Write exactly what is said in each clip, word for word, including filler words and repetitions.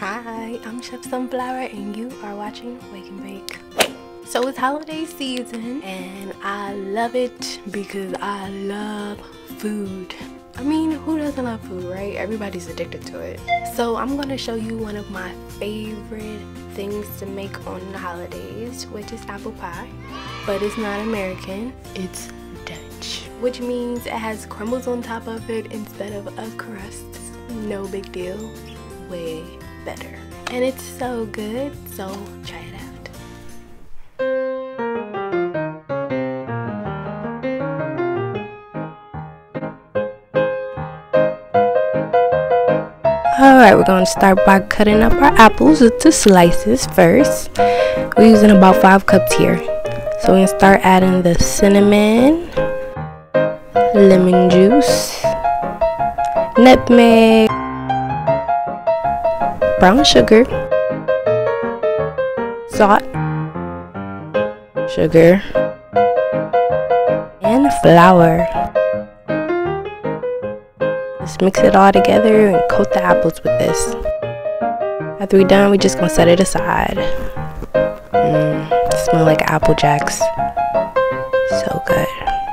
Hi, I'm Chef Sunflower and you are watching Wake and Bake. So it's holiday season and I love it because I love food. I mean, who doesn't love food, right? Everybody's addicted to it. So I'm gonna show you one of my favorite things to make on the holidays, which is apple pie. But it's not American, it's Dutch. Which means it has crumbles on top of it instead of a crust. No big deal, way better. And it's so good, so try it out. Alright, we're going to start by cutting up our apples into slices first. We're using about five cups here. So we're going to start adding the cinnamon, lemon juice, nutmeg, brown sugar, salt, sugar, and flour. Just mix it all together and coat the apples with this. After we're done, we're just gonna set it aside. Mmm, smell like Apple Jacks. So good.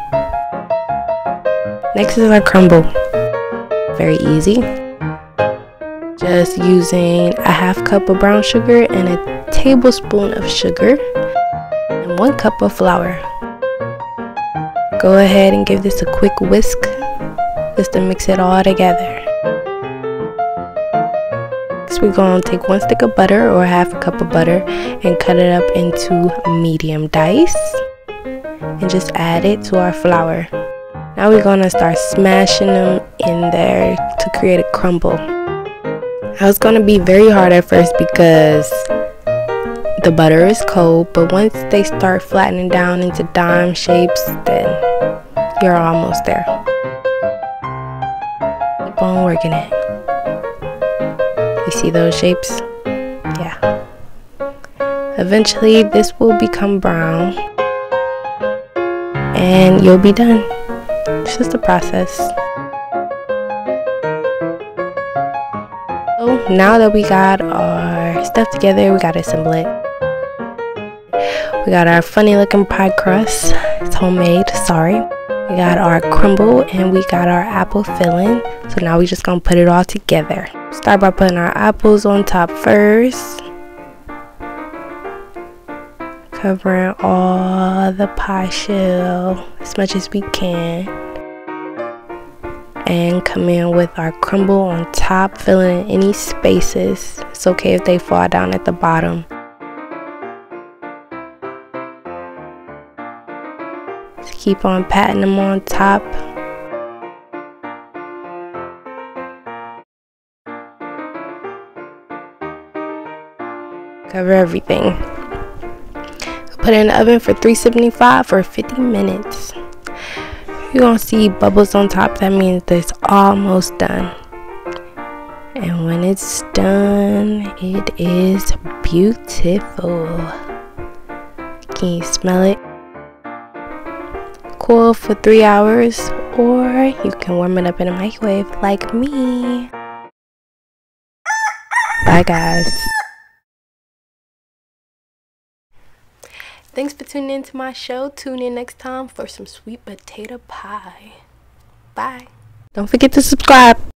Next is our crumble. Very easy. Just using a half cup of brown sugar and a tablespoon of sugar and one cup of flour. Go ahead and give this a quick whisk just to mix it all together. Next we're going to take one stick of butter or half a cup of butter and cut it up into medium dice and just add it to our flour. Now we're going to start smashing them in there to create a crumble. Now it's going to be very hard at first because the butter is cold, but once they start flattening down into dime shapes, then you're almost there. Keep on working it. You see those shapes? Yeah. Eventually this will become brown and you'll be done. It's just a process. So now that we got our stuff together, we gotta assemble it. We got our funny looking pie crust. It's homemade, sorry. We got our crumble and we got our apple filling. So now we just gonna put it all together. Start by putting our apples on top first. Covering all the pie shell as much as we can. And come in with our crumble on top, filling in any spaces. It's okay if they fall down at the bottom. Just keep on patting them on top. Cover everything. Put it in the oven for three seventy-five for fifty minutes. You're gonna see bubbles on top. That means that it's almost done. And when it's done, it is beautiful. Can you smell it? Cool for three hours, or you can warm it up in a microwave like me. Bye guys. Thanks for tuning in to my show. Tune in next time for some sweet potato pie. Bye. Don't forget to subscribe.